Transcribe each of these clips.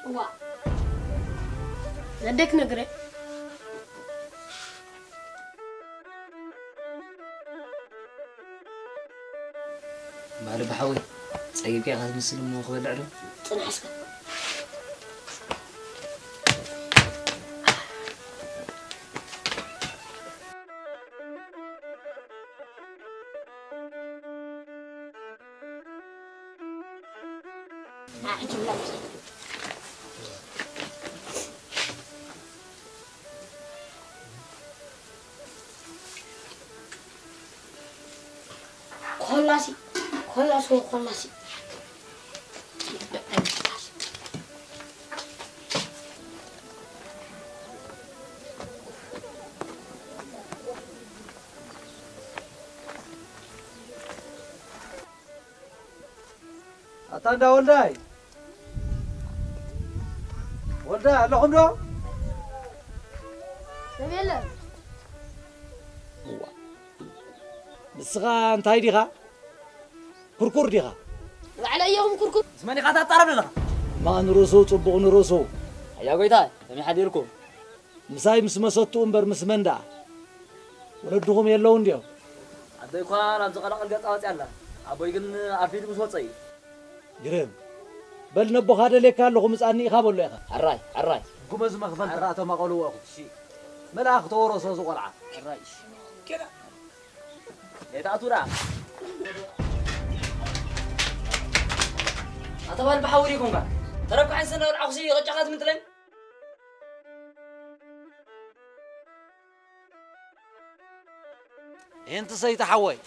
وا زدك نقرأ بعد بحاول صعيب كي غادي نسلم وناخذ العلو تنحسك عجب لابس خلاصي خلاصي أتاندا ولداي لهم دو سبيلا بسغا انتاي ديغا كركور ديغا وعلى يوم كركر اسمعني قاعد تعرف لنا ما نروسو صبغ نروسو يا قويتاي سمي حد يركم مساي مسمسوتو امبر مسمندا ولدهم يلون ديو عدي كان انت قلق القطاوات يلا ابوي كن عفيت مسوصي جرم بل نبو هذا لك لكم مساني خابلو يا الراي قمز مخفل تراتو ما قالوا اخو شي ملاخ تورسو زقلعه الراي كده يتعطورا أتوان بحاوريكم كا ترى عن سنة العقسي غجقات مثلين انت سيتحوي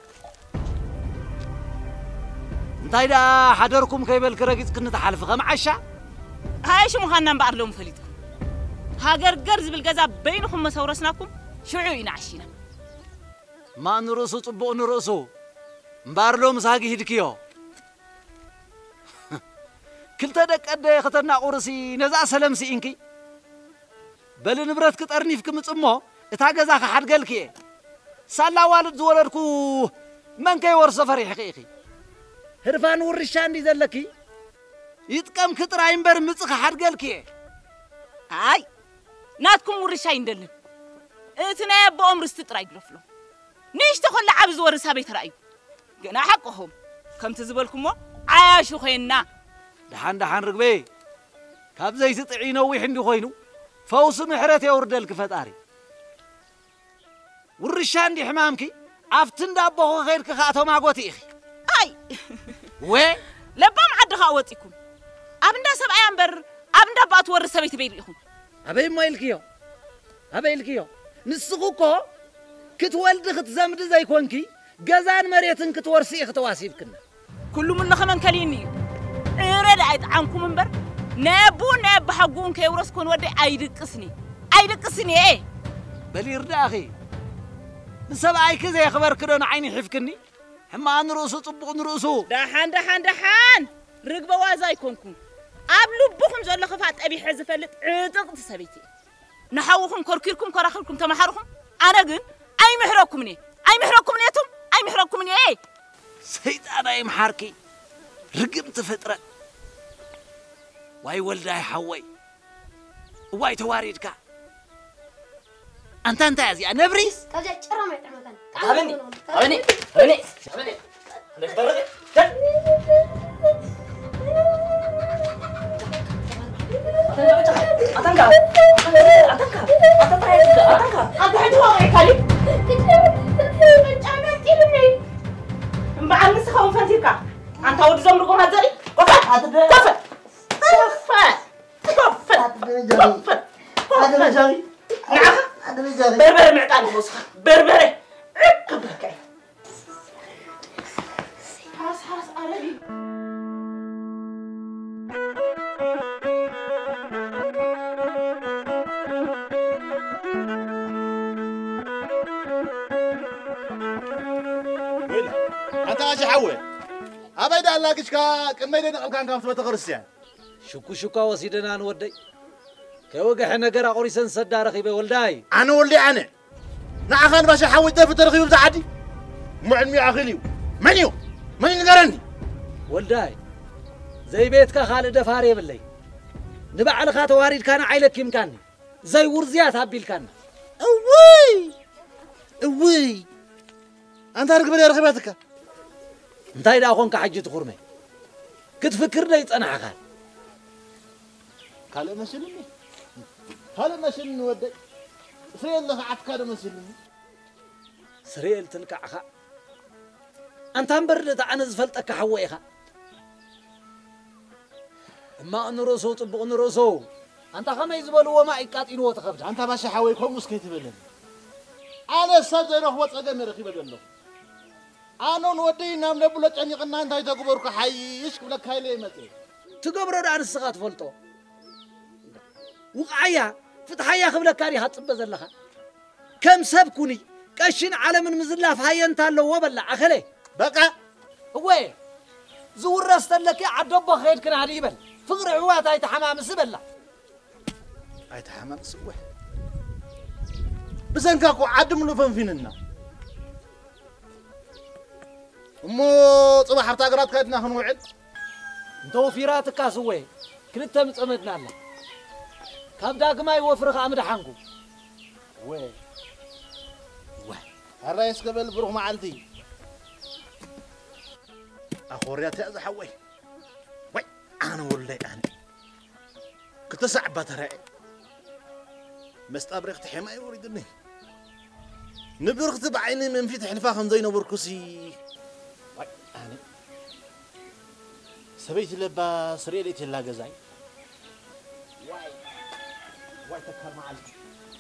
انتاي دا حضركم كيبل كرقيت كنت حلف غم عشا هاي شو مخنا نبعر لهم فليتكم هاجر جرز بالجزا بينكم مسورسناكم شعوينا عشينا ما نرسو طبق نرسو مبارلو مساقي هدكيو كلتا دك أدى خطرنا قرسي نزع سلامسي إنكي بل نبرت كترني في كم تأمه اتحجز أخ حد قال كي سالا والد زولركو من كي ورث سفري حقيقي هرفان ورشان دي ذلكي يتكم كتراين بر مصخ حد قال كي هاي ناتكم ورشاين دلن اتنا بأمر استطراي قلفلو نيش تخل عبز ورثها بيت رأيو قنا حقهم كم تزبلكم عاشو خينا دحان رقبي كاب زي ستعينو ويحندو خوينو فوس محرت يورد الكفتاري والرشان دي حمامكي عفتن دابو غير كخاتو مع قوتي إخي أي وين لبام عد خاوتكم أبندا سبع أمبر أبندا باتور سبيت بيريهم أبي ما يلكيو نسقوكو كتولد ختزمد زي كونكي جزان مريتن كتورسي ختواسيب كنا كل من خمن كليني رد عيد عنكم منبر ناب حقون كيورسكون ودي أيدقسني إيه بلي رد أخي نسبعي كذا يخبر كده عيني حفكني حما نرؤسو طبق نرؤسو دحان رقبة وازاي كونكم قبلوا بكم زول خفات أبي حز فلت عتق تسبيتي نحوكم كركيركم كراخلكم تمحركم أنا قن أي محركم نيتم إيه سيد أنا يا محاركي رقمت فترة واي ولداي حوي واي تواريدك أنت يا زي نبريس كذا شرم يتعمل أبني نخبرك أتنكا أنت ودي زمركم هذا بربري معتاني بوسخ بربري عقبك حاس عربي وين انت اجي حول ابيد الله كشكا كميدن قلكان كان في تخرسيان شكو وسيدنا نودي كوجه نجر قريسن صدارخي بولداي انا ولدي انا نعخان باش حول دف ترخيو زعدي معلمي اخليو من نقرني ولداي زي بيتك خالد دفاري باللي نبعل خات وارد كان عيلك يمكن زي ورزيات هابيل كان اوي انت ركب لي ركبتك انت اذا اخونك حجي تخرمي كتفكر لي يصنعك قال مسلمي هل مسلم ودي سريل لك عفكار مسلمي سريل تلقعها انت امبرد انا زفلتك حويها ما نرسو طبق نرسو انت خما يزبلوا وما يقاطينو تخبج انت باش حويكم مسكيت بلن انا صدر هو صدم رخيب دلو انا نودي نام نبلو ጨنقنا انت تغبرك حيش بلك هايلي متي تغبرو دان سقات فلطو وقعيا فتحيا خبلك كاري حطب زلخا كم سبكوني قشن على من مزلاف هاينت الله وبلا اخلي بقى هو زور رستلك عدبو خيد كن عليبل فقر عوات اي تحمام سبلا اي تحمام سوح بزنكاكو عدم له فنفيننا مو صباح حبتا قرات كدنا خنوعد انتو فيراتك اسوي كلتا مصمدنا الله كاب داغما يوفرخ امد حنكو وي الرئيس قبل بروح معلتي اخوريات يا زحوي وي انا والله انا كنت صعبت راي مستابرخت حما يوريدني نبرخت بعيني من في تحلفا خمزين بركسي وي انا سبيت لبا سريلتي لا غزاي واي تكر معلتي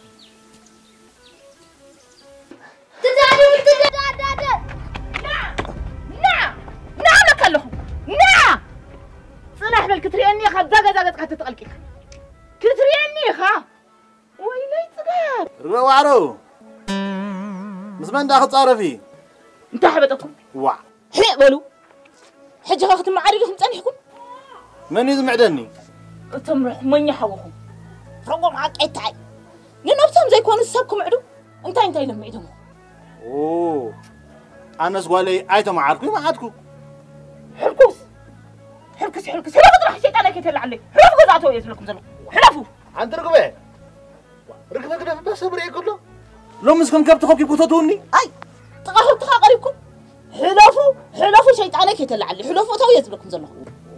كتريني خا دغ كتتقلقي كتريني خا ويلي صغار روعرو مسمن داخل صارفي انت حبطكم وا حيقبلوا حجه اخت معرفكم صنحكم من يزمعدني تمرح من يحوكم رقم عقيتاي ننبسم زي كون السبكم عدو انت لما يدمو اوه انا سوالي ايتم معاركم ما عادكم حركوس حركس راح شيطانك يتلع عليه حرف قزعته يزلكم زلو حرفوا عند ركبه ركبه بس بري كله لو مسكم كبت خوكي كوتوني اي تقهر قريبكم حلفوا شيطانك يتلع عليه حلفوا تو يزلكم زلو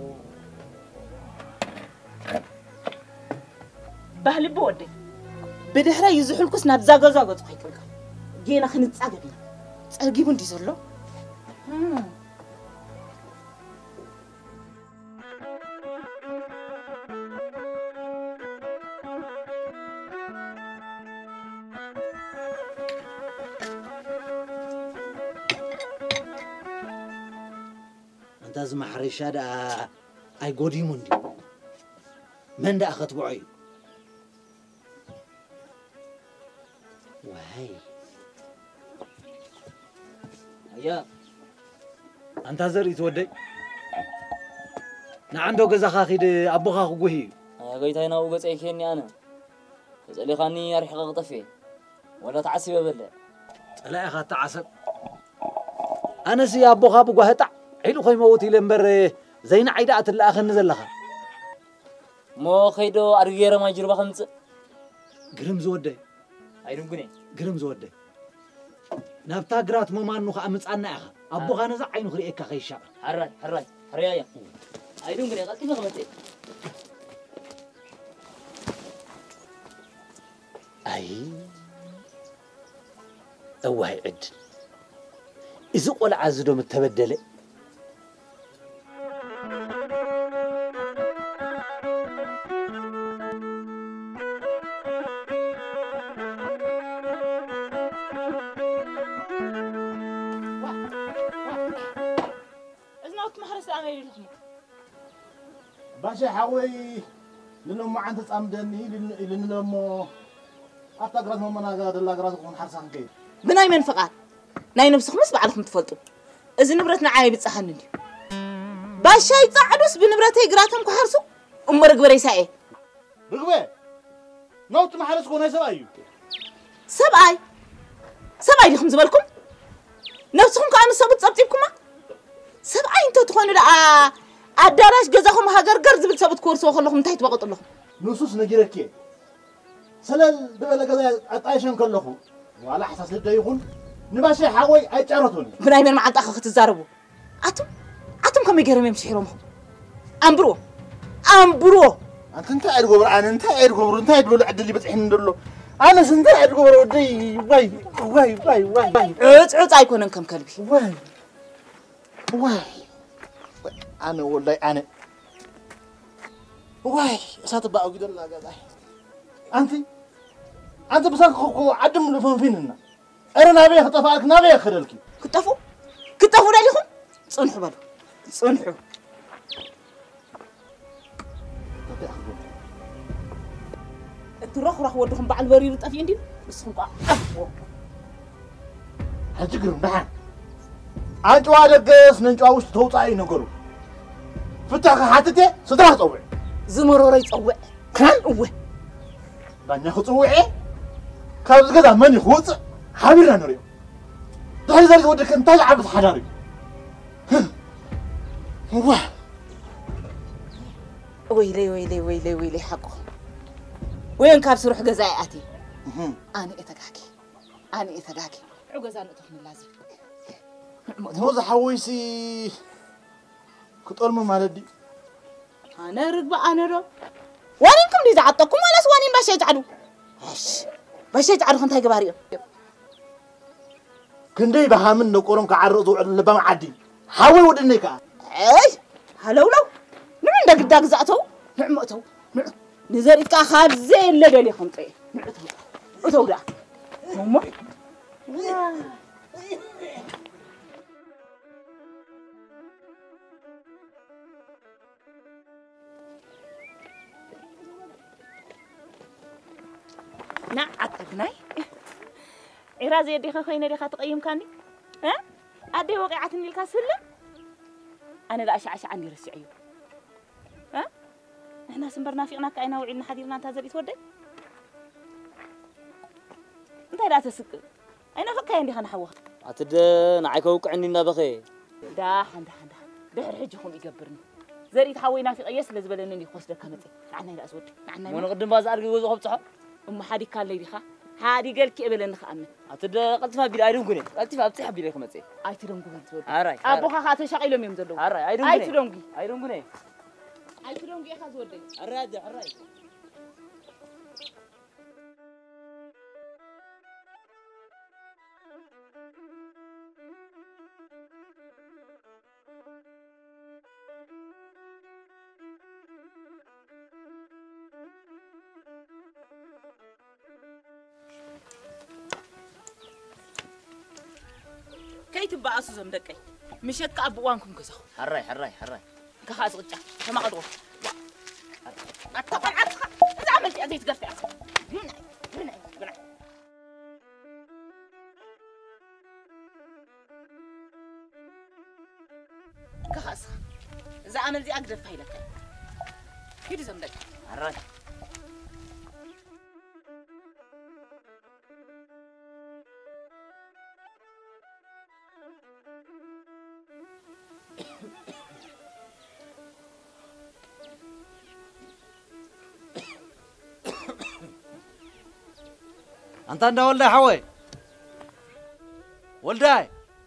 بهل بودي بدحرا يزحلكس ناب زاغو تخيكلك جينا خنصاغبنا صرغيبو اندي زلو لازم حريشة دا أي قدي مندي من دا أخذ بعي وهاي يا أنت زري تودي نعنده جزء خاخد أبوها خوجي قيت هنا وقت أيكني أنا بس اللي خاني أريح قطفي ولا تعسب بلا لا أخذ تعسب أنا سي أبوها بقهتع حلو خي موتي لمبر زين عيدات اللي أخذ نزل لها مو خيدو أرجيرة ما يجرب خمسة قرم زودي أيرم كني قرم زودي نبتا قرات مو ما نخ أمس أنا أخ أبوها نزع عينه خريك خيشة حراي يا أيرم كني قلت ما خمسة أي أوهي عد إذا قول عزدهم التبدل باشا حوي لنم عند تصامدني لنلمو أتقرأ من مناقات الله قرأتكم حرسان كيف من أي منفقات ناي نفسك مس بعلكم تفلتوا إذا نبرتنا عايب تصحنني باشا يتصعدوس بنبرتي قراتهم كحرسو أمرك بريساء رغبة نوت محرس كون هاي سبعي لكم زبالكم نفسكم كأنو صبت صبتيبكم سبعي انتو تخونوا لأ أدارش جزاهم هاجر جرز بتسبت كورس وخلهم انتهت وقت لهم نصوص نجيرك سلال دبل جزا أتعيشن كلهم وعلى حساس لده يكون نباشي حوي أي تعرضوني بناي من معد أخذ تزاربوا أتم كم يجرم يمشي حرامهم أمبرو أنت عارف قبر أنت عارف قبر أنت عارف لو عدل اللي بتحن دلله أنا سنت عارف قبر ودي واي عود أيكون كم كلبي واي أنا والله أنا واي سات بقى قدر لا جزاي أنت بس عدم لفهم فيننا أنا نبي خطفك نبي أخرلك كتفوا ليهم صنحوا بالو صنحوا تروح ودهم بعد الوريد طفي ندي بس هم عفوا هتجرم نحن أنتوا دقس ننجوا وش توصاي نقولوا فتح حتتي صدرها طوع زمروري يصوع كان هو دانيا خصوعي كابز كذا من يخوص حبيرنا نريو ده زي ودك انت عبد حجري ويلي حقه وين كابس روح جزائاتي أنا إتقاكي عجزان أتخن لازم موز حويسي كتقول ما مالدي أنا ركبة أنا رو وانكم دي زعطكم ولا سوانين باش يتعدوا باش يتعدوا خنتها جباريو كندي بهامن نقولون كعرض لبام عدي حاول ودنيك اي هلو نعم داك زعتو نعمتو نزريت كا خاب زي اللي خنطي نعتو دا ماما نعتقناي إرازي يدي خاينة دي خاتقيم كاني ها أدي وقعتني الكاسلة أنا لا أشعش عني رسعيو ها إحنا سنبرنا فينا كأينا وعينا حديرنا تازل يتودي أنت لا تسك أين فكاين دي خان حوا عتد نعيك وقعني نبخي دا دحر حجهم يقبرني زريت حوينا في قياس لزبلنني خوسده كمتي معنا لا اسود معنا وانا قدم بازار جوزو خبصح حادي كان لي ديخا هادي قالك ابلن خامن عتد قلتفا بيد ايدون كني قلتفا بصح بيد كمتي ايتدون كنت تود هراي ابوخا خاطر شقيلهم يمزلو هراي ايدون كني اخا زودي هراي كيت بأسو زمدكاي مشك أبوانكم كذا هراي كخاز قطع كما قدوا أتقن إذا عملت أدي تقفع هنا كخاز إذا عملت أقدر فايلك كيد زمدك هراي أنت عند ولدي حوي ولدي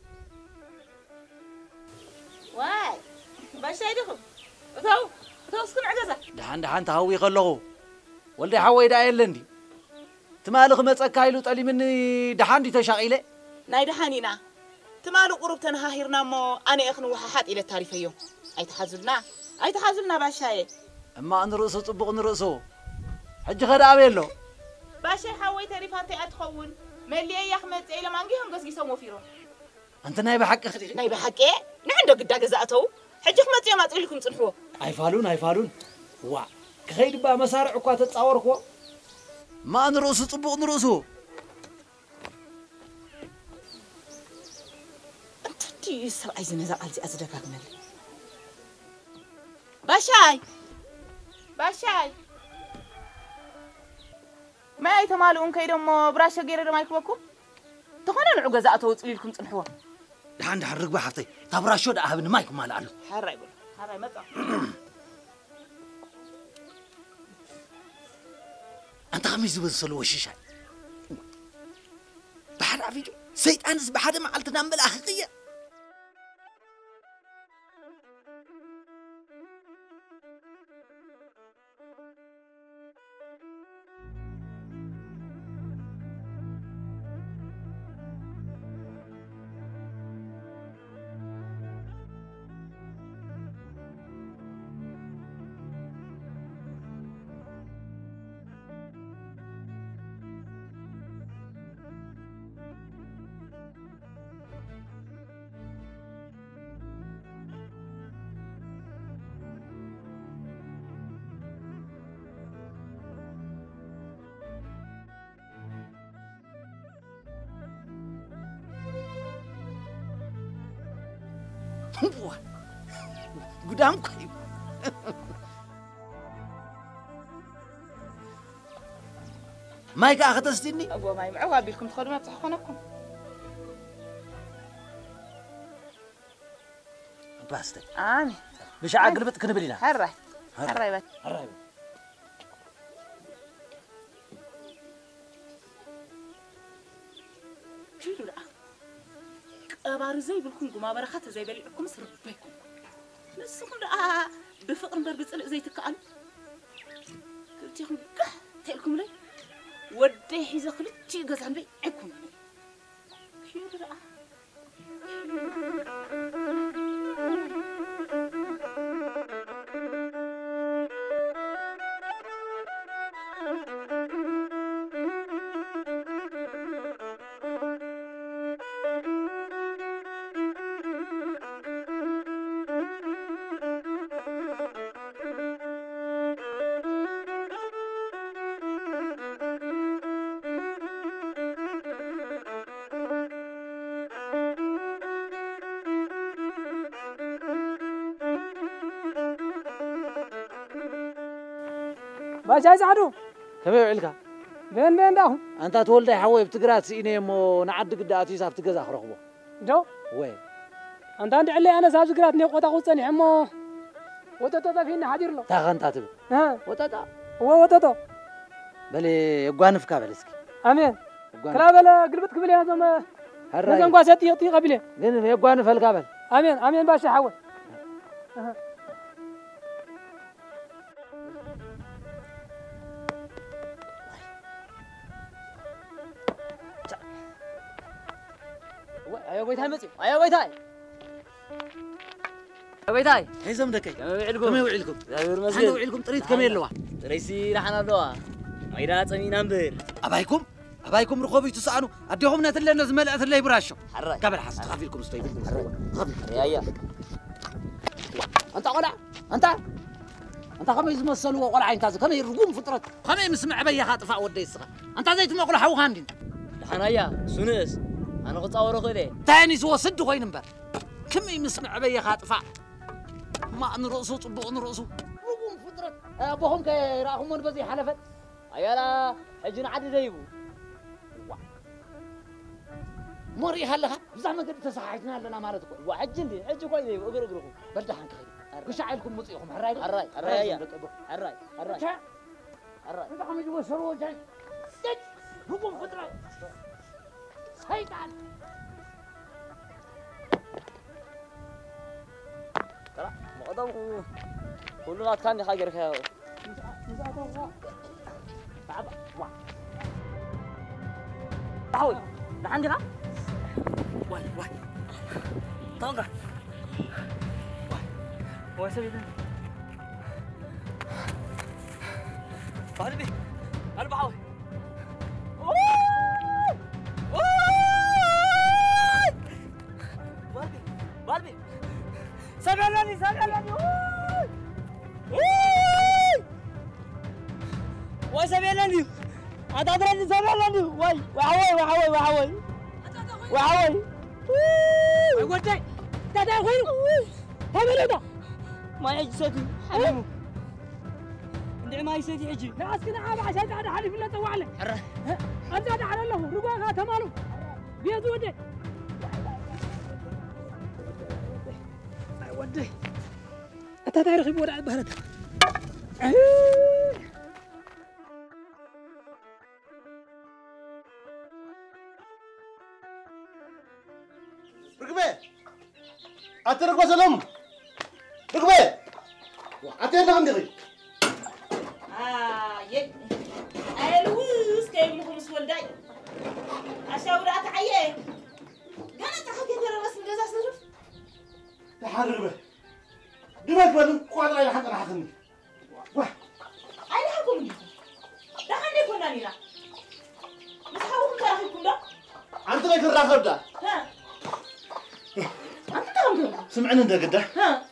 واي باش يدخل تو سكن عجزة دحان تهوي قلقو ولدي حوي دا يلندي تمالخ مصك هايلو طلي مني دحان دي تشاقيله ناي دحانينا تمالو قرب تنهاهرنا مو أنا أخن وححات إلى التعريف يوم أي تحازلنا باشاي أما أن رأسه طبق رأسه حج خدام يلو باشا حوي تعريفاتي أتخون ملي يا أحمد إلى ما نجيهم قص يسوموا فيرو أنت نايب حق خدي نايب حق إيه نعندك قد جزأته حج أحمد يا ما تقول لكم تنحوه أي فالون وا كخير بقى مسارع عقات تصوركوا ما أن رأسه طبق رأسه أنت تي سبعي زنزا قلتي أزدكاك ملي باشاي ما يتمالون كيدم براشة غير ما يكبكم تخونن عجزاء توصل لكم تنحوا دحان رقبة حطي تبراشو دا أهبن ما يكون مال علو حرا يقول هراي مطع أنت خميس بنصلوا وشيشة بحد عفيجو سيد أنس بحد ما قلت نعمل أخية قدام كيف مايك أخذتني أبو ما يمعوا بيكم تخدموا ما تصحونكم باستي آمين مش عقلبت كنبلينا هراي هراي هراي شيلوا لا أبار زي بالكم قما برخات زي بلعكم سربيكم نسكم لا بفقر بربصل زي تكأل كلتيكم كح تلكم لي ودي حيزة خلتي جزعن بيعكم شيلوا لا باش عدو كم يعلك بين داهم أنت تولد حوي بتقرأت سيني مو نعد قداتي صار تجزا خرقبه جو وين أنت عندي علي أنا سابز قراتني قطع قصني عمو وتتا فينا حدير له تاغنت تبي ها وتتا هو وتتا بلي يقانف كابلسك أمين كلا بلا قلبت قبل يا زلمة هراي لازم قاسيتي يطي قبله لين يقانف الكابل أمين أمين باش حول أيوة بيتاي متي أيوة بيتاي أيوة بيتاي هي زمدك كم يوعدكم كم يوعدكم زابير أنا مسجد وعدكم طريت كم يلوا رئيسي رحنا دوا ما يرى تمين أمبر أبايكم رخوبي تسأنوا أديهم ناتل لنا زملات اللي براشوا حرة قبل حس تخافي لكم استوي يا أنت قلع أنت خم يزمسلوا وقلع أنت كم يرقوم فطرة كم يسمع بيا خاطفة ودي الصغر أنت زي ما قلع حو هاندين رحنا يا سونس أنا قلت أورو خيلي تاني سوى صد غين نبر كم يسمع بيا خاطفة ما نرقصوا طبق نرقصوا رقوم فطرة أبوهم كراهم من بزي حلفت أيلا حجنا عدي زيبو مري هلها زعما قد تساعدنا لنا مالتكم وحجندي حج كويس زيبو أقرقركم بردحان كخير مشاعلكم مطيعكم حراي حراي يا حراي انت عم يجوا سروا جاي رقم فطرة سيطان ترى مقدم كلنا كان حاجة ركها تعب تعال عندنا واي طاقة واي سوي ده قلبي حاول قلبي سبعلني واي سبعلني أدرني سبعلني واي وحوي ودي تدا وين هبل ده ما يجسدي حلمه عندي ما يسدي يجي ناس كده عاب عشان قاعد حالي في الله توعله حره انت قاعد على له رقاقه تمالو بيد ودي ودي حتى تاريخ يبغى على بهرته ركبه أترك وسلام ركبه أتينا عندي يك الوز كيف مخم سول داي أشاورات عيه قالت تحكي ترى بس مجازا صرف تحرك به دمك بدن قادر على حق أنا حقني واه أين حكم ده خلني كنا نينا بس حاول كره كنا أنت لك الرافد ده ها أنت تهم سمعنا أنت قده ها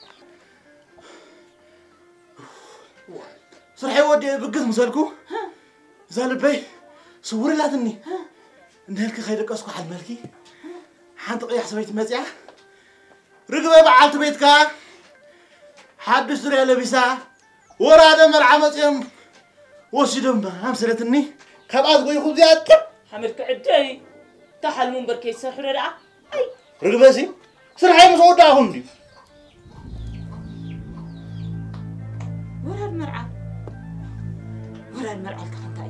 صرحي ودي بقص مسالكو زال بي صوري لاتني نهلك خيرك اسكو حد ملكي حنت قيح سويت مزيع رقبه بعلت بيتك حد سوري لبسا ورا دم العمصيم وشدم همسلتني خباز قوي خذ زياد حملك عدي تحل منبر كي سحر رأى أي رقبه سي صرحي مسودا هندي ورا المرعى ورا المرعى الكفنتاي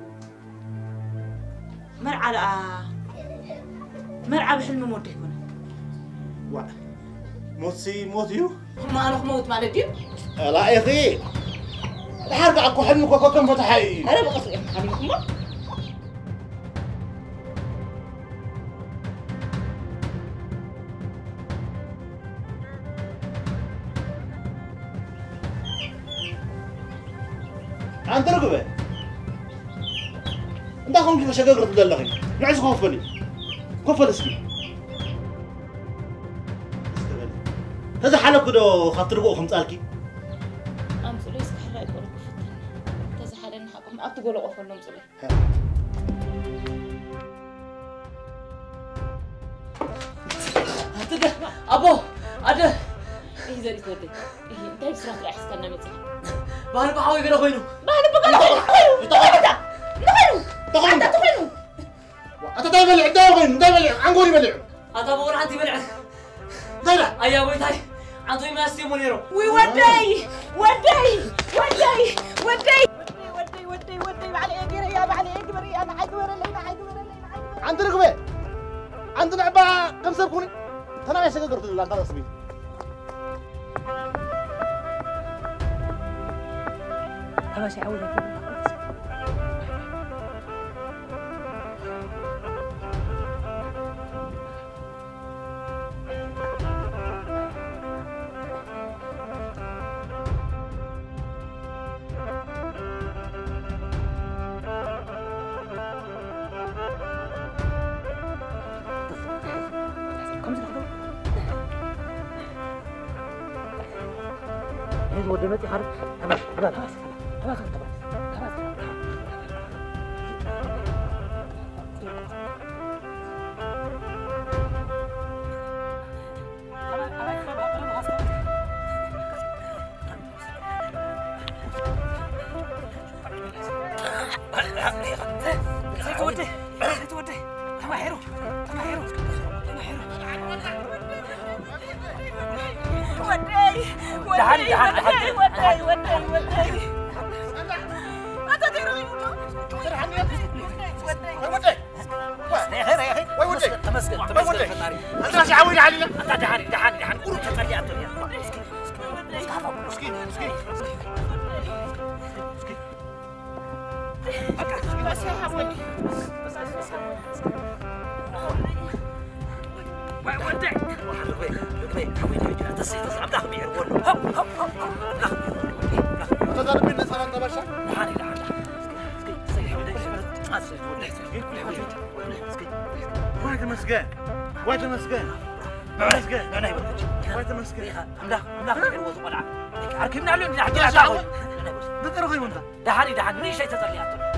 مرعى لا مرعى بحلم موت هنا وا موتيو ما أنا موت مال الدين لا يا اخي الحرب اكو حلمك وكو كم فتحي أنا بقص يا حبيبكم أنت ركبه أنت أخون كيف شقق رد اللغي نعيش كوفني كوفل اسكي هذا حالك كده خاطر بقى خمس آلكي أمس ليس كحرة يقول كفتن هذا حالنا حقهم أتقول أوفر نوم زلي هتده أبو أده إيه زي كده إيه أنت بسرعة راح تسكننا متى بحر بحاول كده خوينو أنت دايما لعب دايما لعب عنقولي بلعب هذا بقول عندي بلع دايما أيا وي تاي عندي ما استيمونيرو ودي على إيدي يا على إيدي بري أنا حيدور اللي عند ركبه عند لعبة كم سبكوني أنا ما شقق رد الله خلاص بي أبغى أعود كده هذا ودمتي خرج خلاص دحاني مني شيء تزرلي